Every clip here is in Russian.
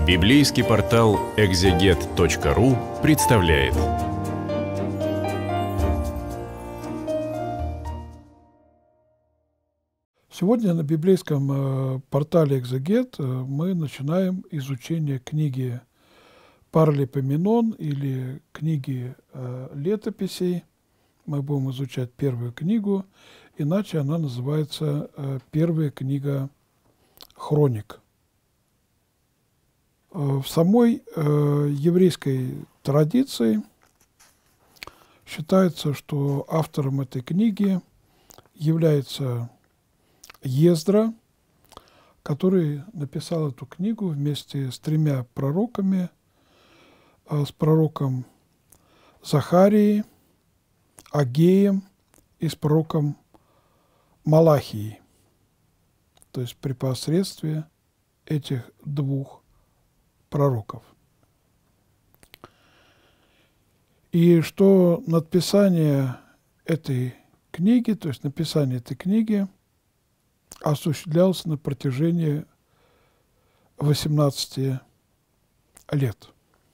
Библейский портал экзегет.ру представляет. Сегодня на библейском портале «Экзегет» мы начинаем изучение книги Паралипоменон или книги летописей. Мы будем изучать первую книгу, иначе она называется «Первая книга Хроник». В самой еврейской традиции считается, что автором этой книги является Ездра, который написал эту книгу вместе с 3 пророками, с пророком Захарией, Агеем и с пророком Малахией, то есть при посредстве этих 2 пророков. И что написание этой книги, то есть написание этой книги осуществлялось на протяжении 18 лет.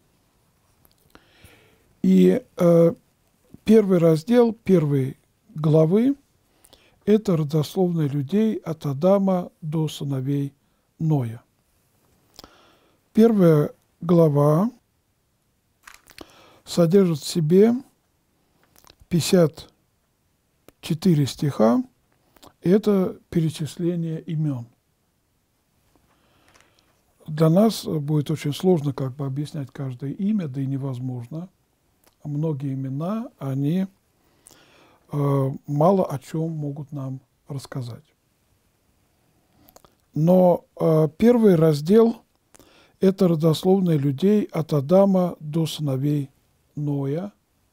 И первый раздел первой главы – это родословная людей от Адама до сыновей Ноя. Первая глава содержит в себе 54 стиха, и это перечисление имен. Для нас будет очень сложно объяснять каждое имя, да и невозможно. Многие имена, они мало о чем могут нам рассказать. Но первый раздел – это родословные людей от Адама до сыновей Ноя,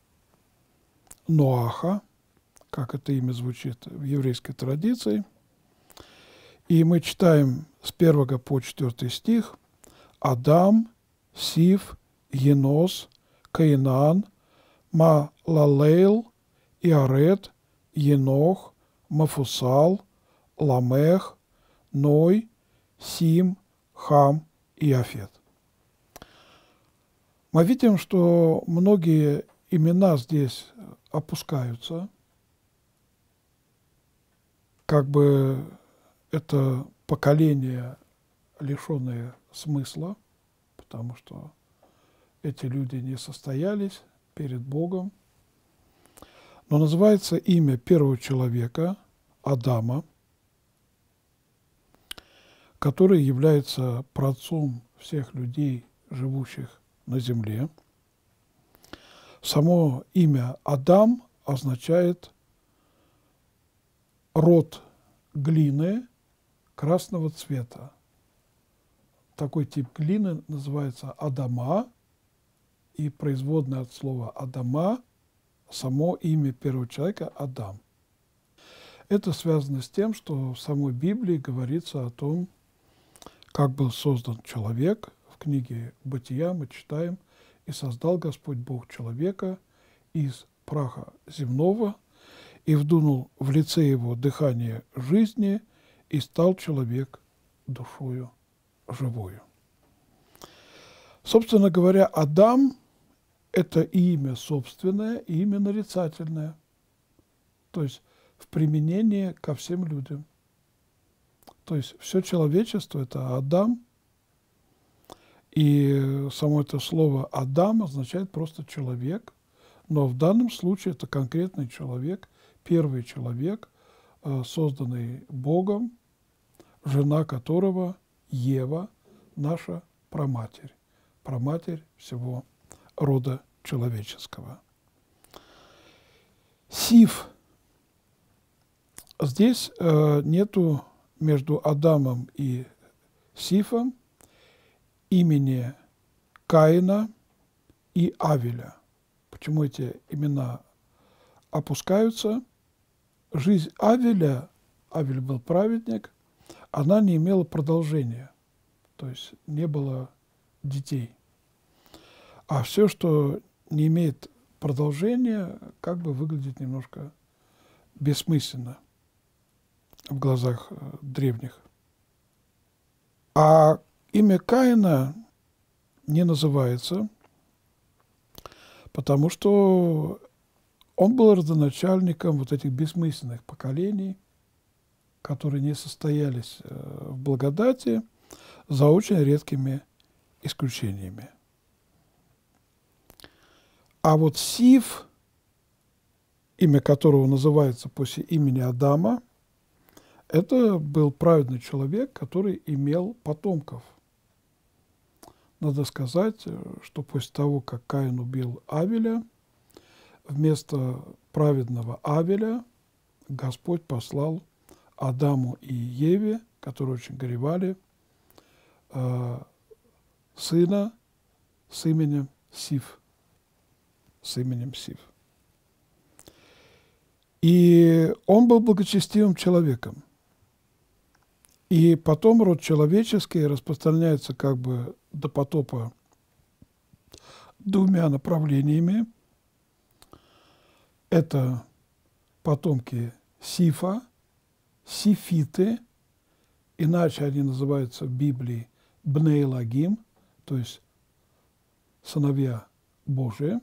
Ноаха, как это имя звучит в еврейской традиции. И мы читаем с 1 по 4 стих: Адам, Сиф, Енос, Каинан, Малалейл, Иаред, Енох, Мафусал, Ламех, Ной, Сим, Хам и Иафет. Мы видим, что многие имена здесь опускаются, это поколение, лишенное смысла, потому что эти люди не состоялись перед Богом. Но называется имя первого человека, Адама, который является праотцом всех людей, живущих на земле. Само имя Адам означает род глины красного цвета. Такой тип глины называется Адама, и производное от слова Адама само имя первого человека Адам. Это связано с тем, что в самой Библии говорится о том, как был создан человек. В книге «Бытия» мы читаем: «И создал Господь Бог человека из праха земного, и вдунул в лице его дыхание жизни, и стал человек душою живою». Собственно говоря, Адам – это и имя собственное, и имя нарицательное, то есть в применении ко всем людям. То есть все человечество – это Адам, и само это слово «Адам» означает просто «человек», но в данном случае это конкретный человек, первый человек, созданный Богом, жена которого Ева, наша праматерь, праматерь всего рода человеческого. Сиф. Здесь нету между Адамом и Сифом имени Каина и Авеля. Почему эти имена опускаются? Жизнь Авеля, Авель был праведник, она не имела продолжения, то есть не было детей. А все, что не имеет продолжения, выглядит немножко бессмысленно в глазах древних. А имя Каина не называется, потому что он был родоначальником вот этих бессмысленных поколений, которые не состоялись в благодати, за очень редкими исключениями. А вот Сиф, имя которого называется после имени Адама, это был праведный человек, который имел потомков. Надо сказать, что после того, как Каин убил Авеля, вместо праведного Авеля Господь послал Адаму и Еве, которые очень горевали, сына с именем Сиф. И он был благочестивым человеком. И потом род человеческий распространяется как бы до потопа двумя направлениями. Это потомки Сифа, сифиты, иначе они называются в Библии Бней Лагим, то есть сыновья Божии.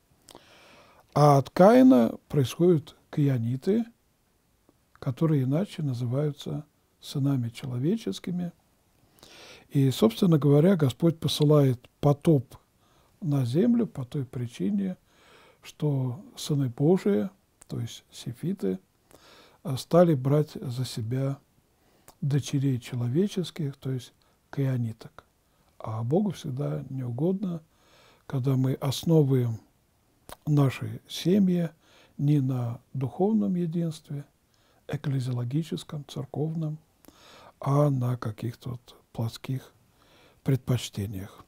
А от Каина происходят каиниты, которые иначе называются сынами человеческими. И, собственно говоря, Господь посылает потоп на землю по той причине, что сыны Божии, то есть сифиты, стали брать за себя дочерей человеческих, то есть каианиток. А Богу всегда не угодно, когда мы основываем наши семьи не на духовном единстве, экклезиологическом, церковном, а на каких-то вот плотских предпочтениях.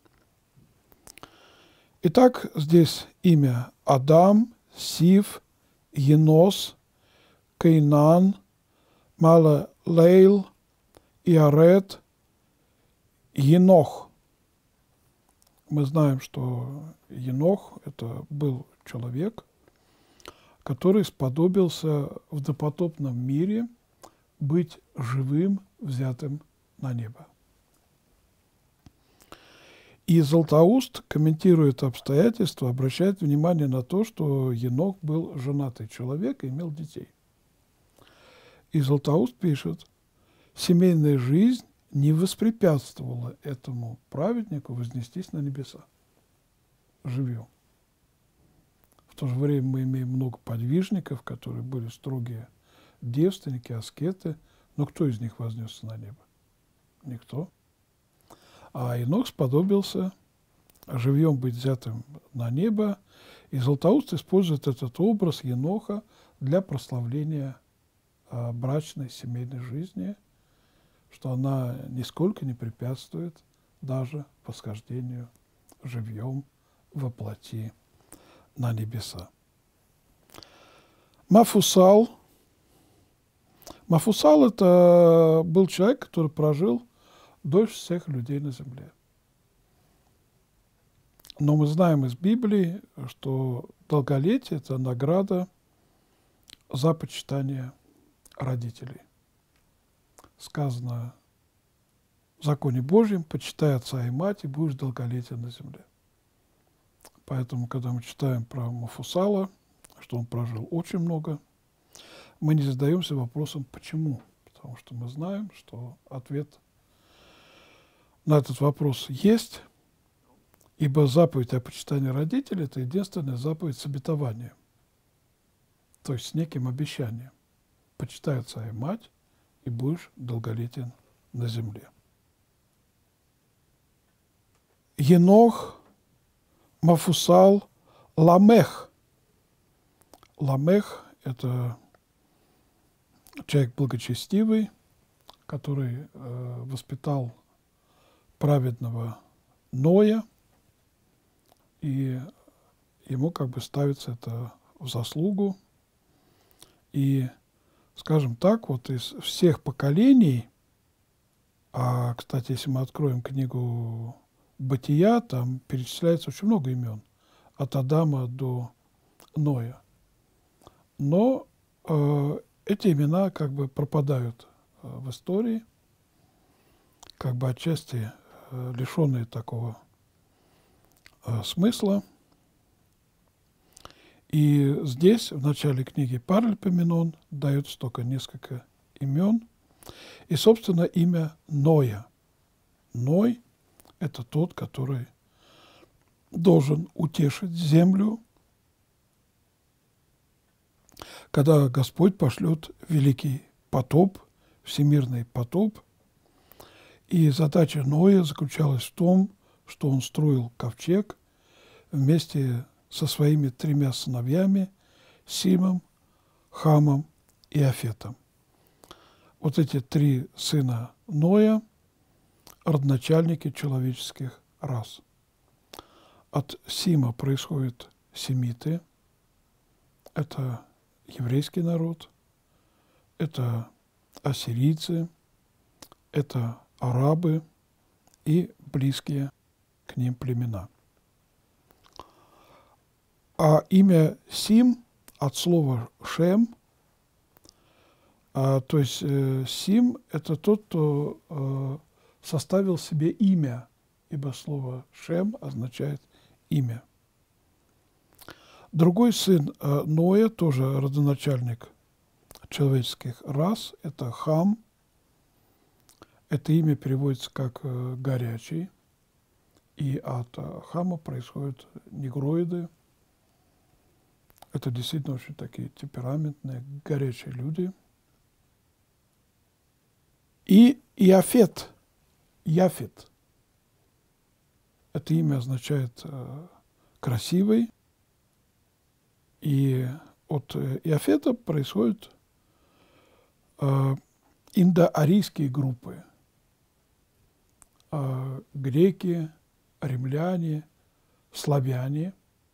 Итак, здесь имя Адам, Сиф, Енос, Каинан, Малалейл, Иарет, Енох. Мы знаем, что Енох – это был человек, который сподобился в допотопном мире быть живым, взятым на небо. И Златоуст, комментируя это обстоятельство, обращает внимание на то, что Енох был женатый человек и имел детей. И Златоуст пишет: семейная жизнь не воспрепятствовала этому праведнику вознестись на небеса живьем. В то же время мы имеем много подвижников, которые были строгие девственники, аскеты, но кто из них вознесся на небо? Никто. А Енох сподобился живьем быть взятым на небо, и Златоуст использует этот образ Еноха для прославления брачной семейной жизни, что она нисколько не препятствует даже восхождению живьем во плоти на небеса. Мафусал. Мафусал – это был человек, который прожил дольше всех людей на земле. Но мы знаем из Библии, что долголетие – это награда за почитание родителей. Сказано в законе Божьем: почитай отца и мать, и будешь долголетен на земле. Поэтому, когда мы читаем про Мафусала, что он прожил очень много, мы не задаемся вопросом «почему?», потому что мы знаем, что ответ на этот вопрос есть, ибо заповедь о почитании родителей – это единственная заповедь с обетованием, то есть с неким обещанием. Почитай отца и мать, и будешь долголетен на земле. Енох, Мафусал, Ламех. Ламех – это человек благочестивый, который воспитал праведного Ноя, и ему как бы ставится это в заслугу. И, скажем так, вот из всех поколений, а, кстати, если мы откроем книгу Бытия, там перечисляется очень много имен, от Адама до Ноя. Но эти имена как бы пропадают в истории, как бы отчасти лишенные такого смысла. И здесь, в начале книги Паральпоменон, дается только несколько имен. И, собственно, имя Ноя. Ной – это тот, который должен утешить землю, когда Господь пошлет великий потоп, всемирный потоп. И задача Ноя заключалась в том, что он строил ковчег вместе со своими 3 сыновьями – Симом, Хамом и Иафетом. Вот эти 3 сына Ноя – родоначальники человеческих рас. От Сима происходят семиты. Это еврейский народ, это ассирийцы, это арабы и близкие к ним племена. А имя Сим от слова Шем, то есть Сим – это тот, кто составил себе имя, ибо слово Шем означает имя. Другой сын Ноя, тоже родоначальник человеческих рас, это Хам. Это имя переводится как «горячий». И от Хама происходят негроиды. Это действительно очень такие темпераментные, горячие люди. И Иафет, Яфет. Это имя означает «красивый». И от Иафета происходят индоарийские группы. Греки, римляне, славяне.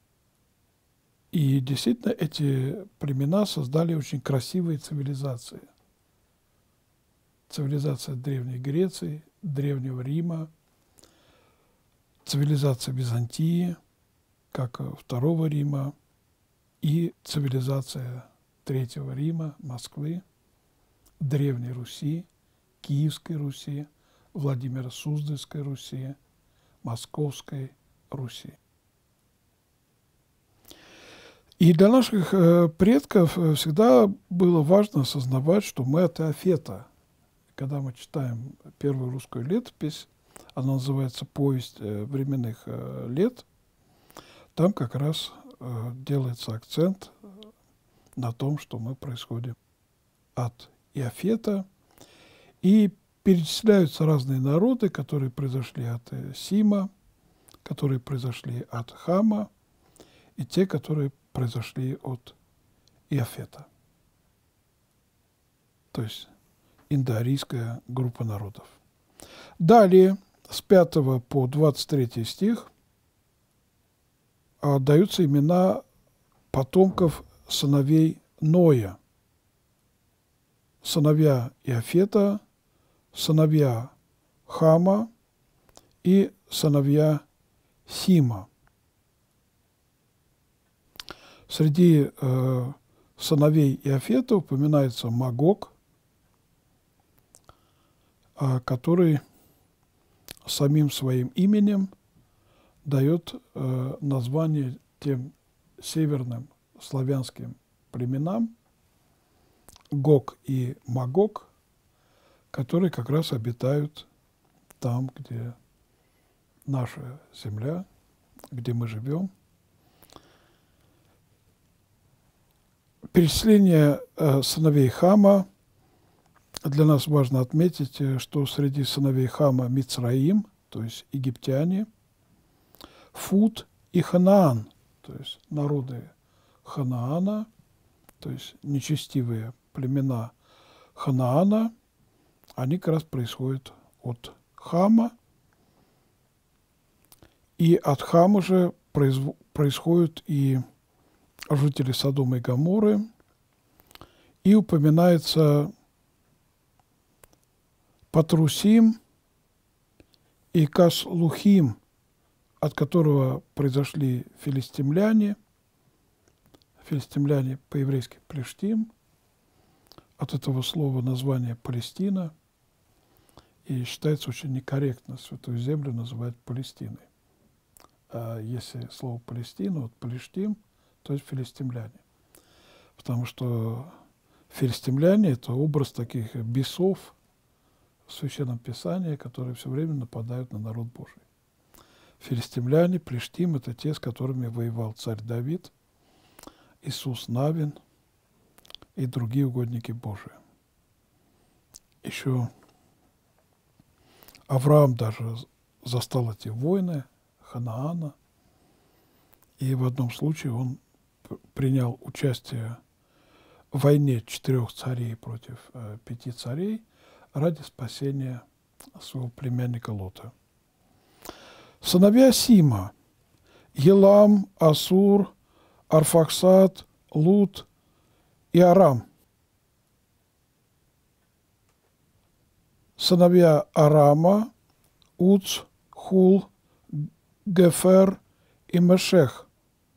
И действительно эти племена создали очень красивые цивилизации. Цивилизация Древней Греции, Древнего Рима, цивилизация Византии, как Второго Рима, и цивилизация Третьего Рима, Москвы, Древней Руси, Киевской Руси, Владимира Суздальской Руси, Московской Руси. И для наших предков всегда было важно осознавать, что мы от Иафета. Когда мы читаем первую русскую летопись, она называется «Повесть временных лет», там как раз делается акцент на том, что мы происходим от Иафета, и перечисляются разные народы, которые произошли от Сима, которые произошли от Хама, и те, которые произошли от Иафета. То есть индоарийская группа народов. Далее, с 5 по 23 стих, даются имена потомков сыновей Ноя. Сыновья Иафета, сыновья Хама и сыновья Сима. Среди сыновей Иафета упоминается Магог, который самим своим именем дает название тем северным славянским племенам Гог и Магог, которые как раз обитают там, где наша земля, где мы живем. Перечисление сыновей Хама. Для нас важно отметить, что среди сыновей Хама Мицраим, то есть египтяне, Фут и Ханаан, то есть народы Ханаана, то есть нечестивые племена Ханаана, они как раз происходят от Хама. И от Хама же происходят и жители Содома и Гоморры, и упоминается Патрусим и Каслухим, от которого произошли филистимляне. Филистимляне по-еврейски Плештим, от этого слова название Палестина, и считается очень некорректно Святую Землю называть Палестиной. если слово Палестина, вот Палештим, то есть филистимляне. Потому что филистимляне — это образ таких бесов в Священном Писании, которые все время нападают на народ Божий. Филистимляне, Плештим — это те, с которыми воевал царь Давид, Иисус Навин и другие угодники Божии. Еще Авраам даже застал эти войны Ханаана, и в одном случае он принял участие в войне 4 царей против 5 царей ради спасения своего племянника Лота. Сыновья Сима — Елам, Асур, Арфаксад, Лут и Арам. Сыновья Арама — Уц, Хул, Гефер и Мешех.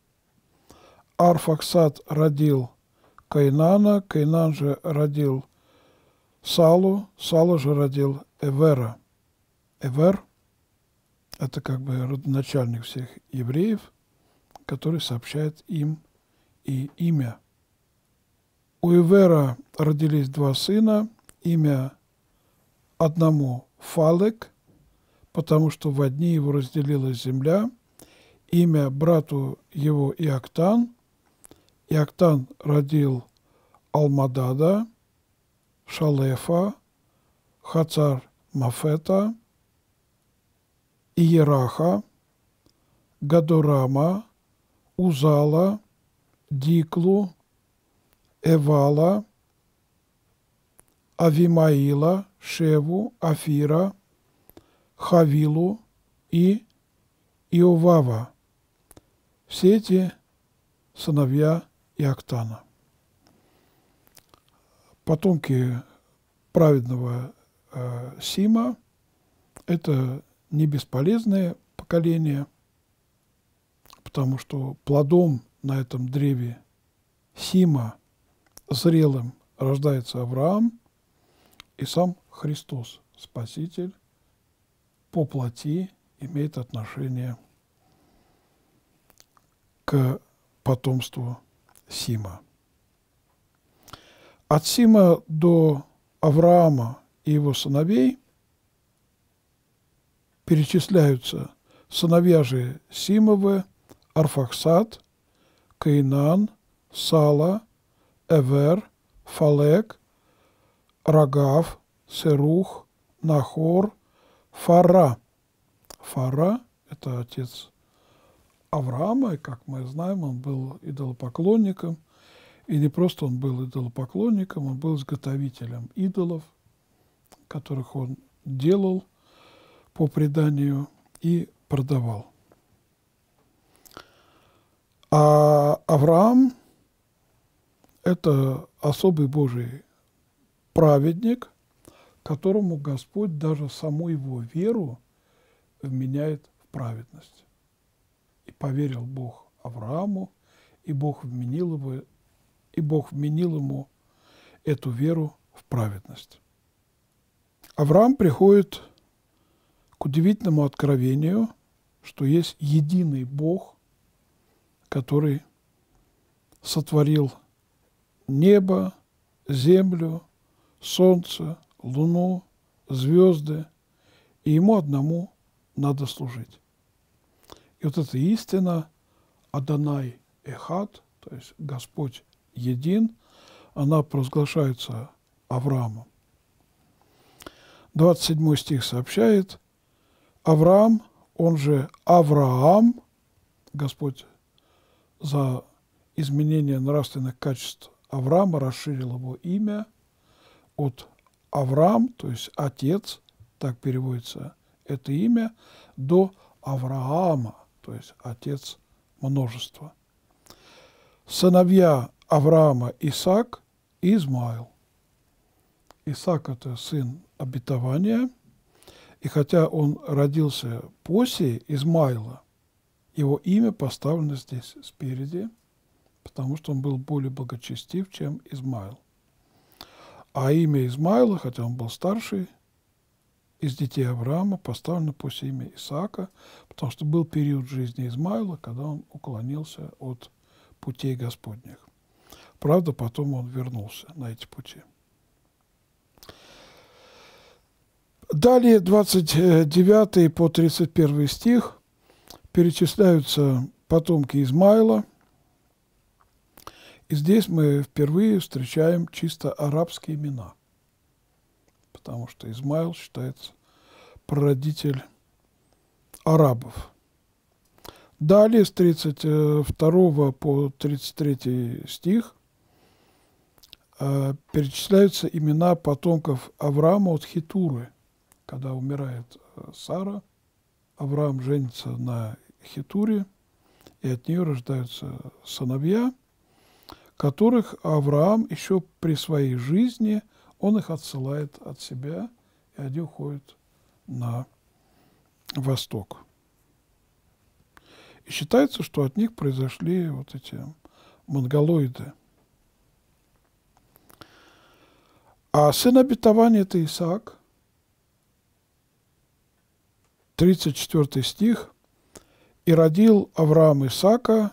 Арфаксад родил Каинана, Каинан же родил Салу, Сала же родил Эвера. Эвер — это как бы родоначальник всех евреев, который сообщает им и имя. У Эвера родились 2 сына, имя одному Фалек, потому что в одни его разделилась земля, имя брату его Иоктан. Иоктан родил Алмадада, Шалефа, Хацар Мафета, Иераха, Гадорама, Узала, Диклу, Эвала, Авимаила, Шеву, Афира, Хавилу и Иовава. Все эти сыновья Иоктана. Потомки праведного Сима — это не бесполезное поколение, потому что плодом на этом древе Сима зрелым рождается Авраам и сам Христос, Спаситель, по плоти имеет отношение к потомству Сима. От Сима до Авраама и его сыновей перечисляются сыновья же Симовы: Арфаксад, Каинан, Сала, Эвер, Фалек, Рагав, Серух, Нахор, Фара. Фара — это отец Авраама, и, как мы знаем, он был идолопоклонником. И не просто он был идолопоклонником, он был изготовителем идолов, которых он делал по преданию и продавал. А Авраам — это особый Божий праведник, которому Господь даже саму его веру вменяет в праведность. И поверил Бог Аврааму, и Бог вменил ему эту веру в праведность. Авраам приходит к удивительному откровению, что есть единый Бог, который сотворил небо, землю, солнце, луну, звезды, и ему одному надо служить. И вот эта истина Адонай Эхад, то есть Господь един, она провозглашается Авраамом. 27 стих сообщает: Авраам, он же Авраам, Господь за изменение нравственных качеств Авраама расширил его имя от Авраам, то есть отец, так переводится это имя, до Авраама, то есть отец множества. Сыновья Авраама — Исаак и Измаил. Исаак — это сын обетования, и хотя он родился после Измаила, его имя поставлено здесь спереди, потому что он был более благочестив, чем Измаил. А имя Измаила, хотя он был старший из детей Авраама поставлено после имя Исаака, потому что был период жизни Измаила, когда он уклонился от путей Господних. Правда, потом он вернулся на эти пути. Далее 29 по 31 стих перечисляются потомки Измаила. И здесь мы впервые встречаем чисто арабские имена, потому что Измаил считается прародитель арабов. Далее с 32 по 33 стих перечисляются имена потомков Авраама от Хетуры. Когда умирает Сара, Авраам женится на Хетуре, и от нее рождаются сыновья, которых Авраам еще при своей жизни, он их отсылает от себя, и они уходят на восток. И считается, что от них произошли вот эти монголоиды. А сын обетования – это Исаак. 34 стих. «И родил Авраам Исаака,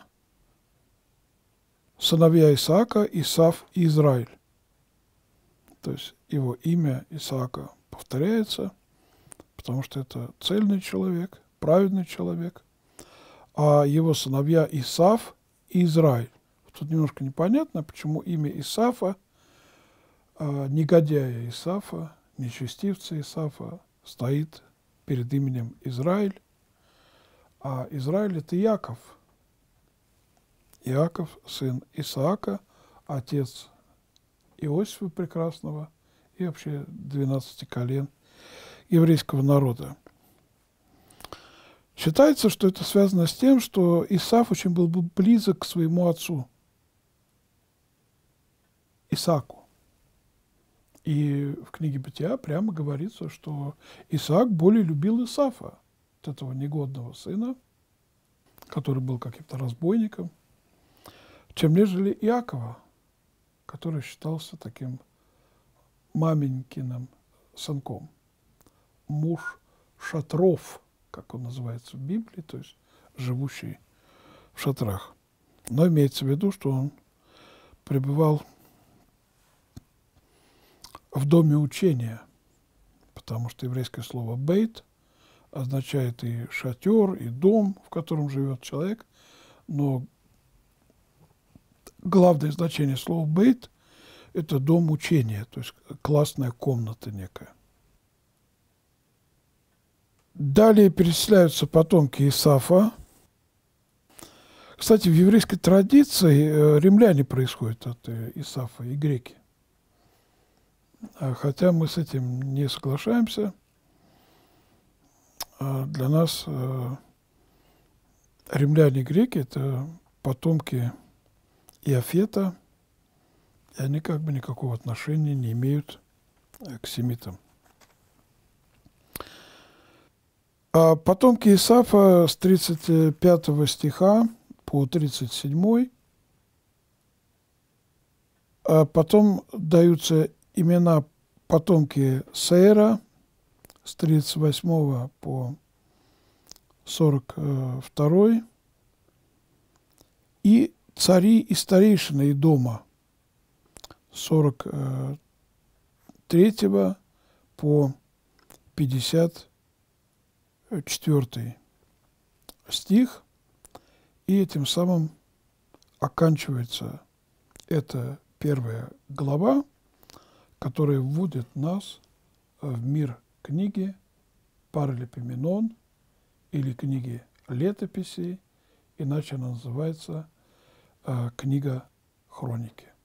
сыновья Исаака, Исав и Израиль». То есть его имя Исаака повторяется, потому что это цельный человек, праведный человек, а его сыновья Исав и Израиль. Тут немножко непонятно, почему имя Исафа, негодяя Исафа, нечестивца Исафа, стоит перед именем Израиль, а Израиль – это Иаков. Иаков, сын Исаака, отец Иосифа Прекрасного и вообще 12 колен еврейского народа. Считается, что это связано с тем, что Исав очень был близок к своему отцу Исааку. И в книге Бытия прямо говорится, что Исаак более любил Исафа, вот этого негодного сына, который был каким-то разбойником, чем нежели Иакова, который считался таким маменькиным сынком. Муж шатров, как он называется в Библии, то есть живущий в шатрах. Но имеется в виду, что он пребывал в доме учения, потому что еврейское слово «бейт» означает и шатер, и дом, в котором живет человек, но главное значение слова «бейт» – это дом учения, то есть классная комната некая. Далее перечисляются потомки Исафа. Кстати, в еврейской традиции римляне происходят от Исафа и греки. Хотя мы с этим не соглашаемся, для нас римляне и греки – это потомки Иафета, и они как бы никакого отношения не имеют к семитам. А потомки Исафа с 35 стиха по 37, а потом даются имена потомки Сеира с 38 по 42 и цари и старейшины Идома с 43 по 54 стих, и этим самым оканчивается эта первая глава, которая вводит нас в мир книги Паралипоменон или книги летописей, иначе она называется книга Хроники.